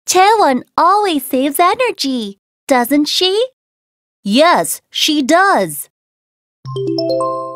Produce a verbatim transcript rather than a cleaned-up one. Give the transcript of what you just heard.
Taewon always saves energy, doesn't she? Yes, she does.